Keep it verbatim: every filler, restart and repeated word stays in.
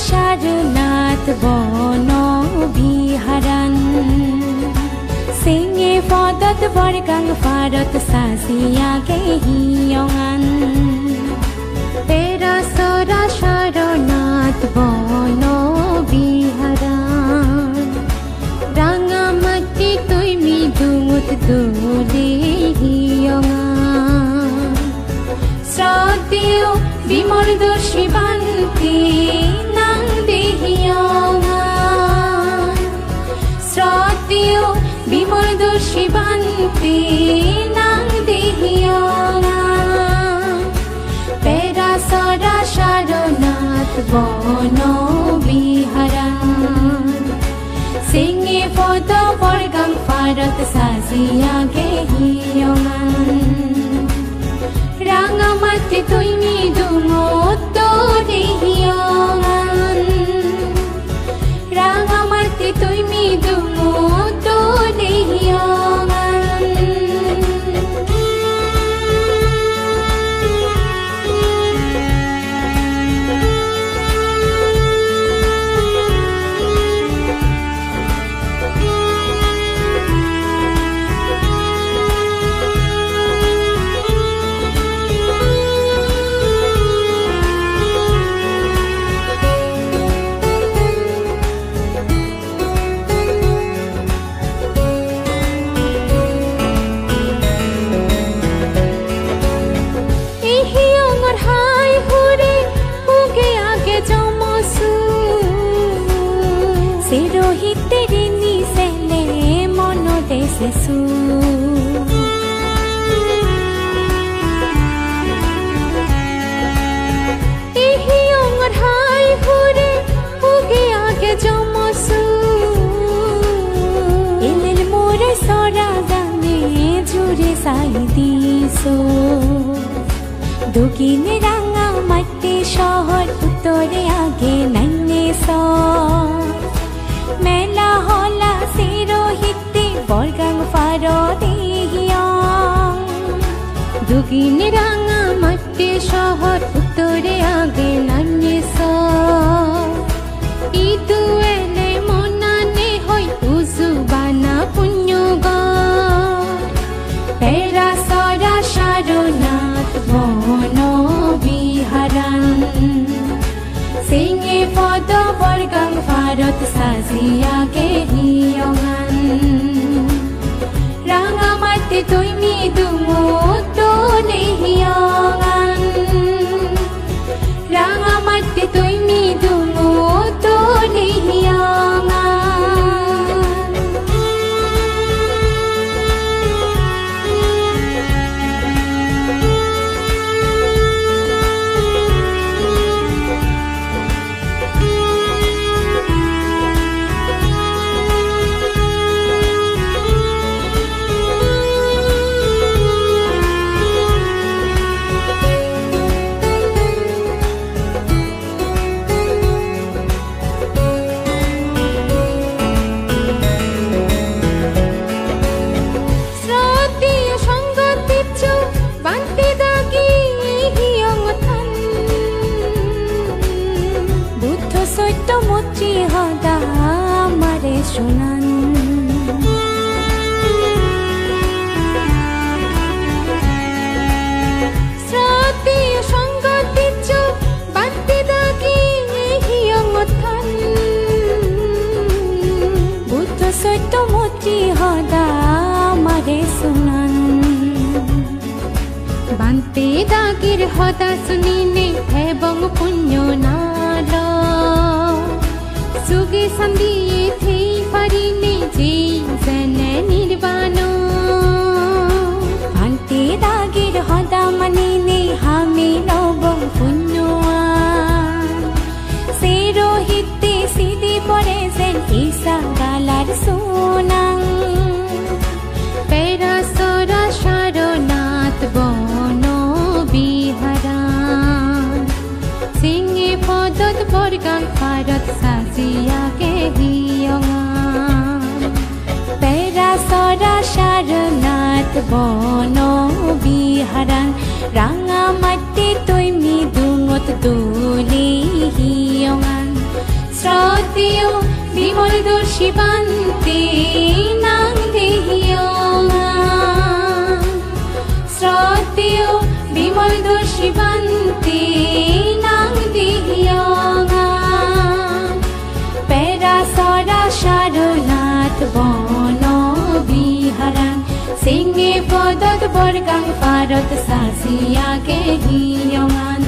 সারনাথ বন বিহারান সিঙে পদত বরগাং ফারত সাজিয়াগে হিয়ঙান তেরা সরা সারনাথ বন বিহারান রাঙামাটি তুই মিদুঙত দোলে হিয়ঙান শ্রদ্ধেয় বিমল দর্শী বান্তি নাং দেহিয়ঙান শ্রদ্ধেয় বিমল দর্শী বান্তি নাং দেহিয়ঙান তেরা সরা সারনাথ বন বিহারান সিঙে পদ বরগাং ফারত সাজিয়াগে হিয়ঙান রাঙামাটি তুই মিদুঙত দোলে হিয়ঙান রাঙামাটি তুই মিদুঙত দোলে হিয়ঙান Sesu ehi ongar hai hure uge age jomosu elel more sora gane jure sai diso dugine ranga matti shohor uttore age naine so mela hola sirohite বরগাং ফারত হিয়ং দুগিনে Rangamati শহর উত্তরে আগে নান্যেস ইদু এলে মনানে হই উজু বানা পুণ্যগ তেরা সরা সারনাথ বন বিহারান সিঙে পদ বরগাং ফারত সাজিয়াগে হিয়ঙান রাঙামাটি তুই মিদুঙত দোলে হিয়ঙান রাঙামাটি তুই মিদুঙত দোলে হিয়ঙান সত্যমূর্তি হদা আমারে শুনান শ্রদ্ধেয় সংগতিচ বান্তি দাগি হিয়ঙথান বুদ্ধ সত্যমূর্তি হদা আমারে শুনান বান্তি দাগির হদা শুনিনে এবং পুণ্য নাল সুগে সন্ধিয়ে থেই পারিনে যেই জনে নির্বাণ ভান্তি দাগির হদা মানিনে হামি লবং পুণ্যৱান সেরোহিতে সিদি পরে যেন ইসা গালার সোনাং পেরা সরা সারনাথ বন বিহারান সিঙে পদত বরগাং ফারত সাজিয়াগে হিয়ঙান পেরা সরা সারনাথ বন বিহারান রাঙামাটি তুই মিদুঙত দোলে হিয়ঙান বিমল দর্শী বান্তি নাং দেহিয়ঙা শ্রদ্ধেয় বিমল দর্শী বান্তি নাং দেহিয়ঙা পেরা সরা সারনাথ বন বিহারাং সিংহে পদত বর্গাং পারত সাসিয়া কে হিয়ঙান